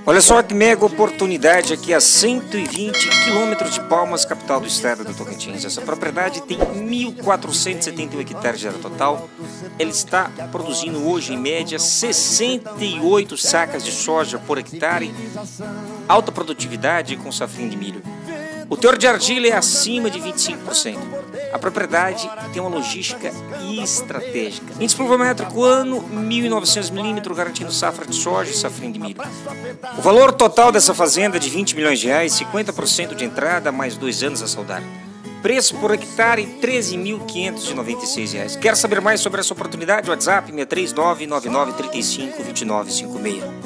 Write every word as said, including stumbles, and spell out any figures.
Olha só que mega oportunidade aqui a cento e vinte quilômetros de Palmas, capital do estado do Tocantins. Essa propriedade tem mil quatrocentos e setenta e um hectares de área total. Ela está produzindo hoje em média sessenta e oito sacas de soja por hectare, alta produtividade com safrinha de milho. O teor de argila é acima de vinte e cinco por cento. A propriedade tem uma logística estratégica. Índice pluviométrico ano mil e novecentos milímetros, garantindo safra de soja e safrinha de milho. O valor total dessa fazenda é de vinte milhões de reais, cinquenta por cento de entrada, mais dois anos a saldar. Preço por hectare, treze mil quinhentos e noventa e seis reais. Quer saber mais sobre essa oportunidade? WhatsApp seis três nove nove nove três cinco dois nove cinco seis.